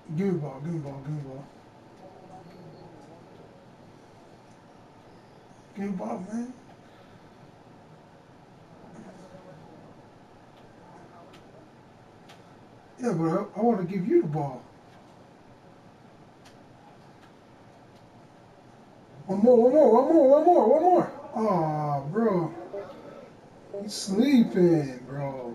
Give me the ball. Give me the ball. Give me the ball. Give me the ball, man. Yeah, but I want to give you the ball. One more, one more, one more, one more, one more. Aw, bro. You sleeping, bro.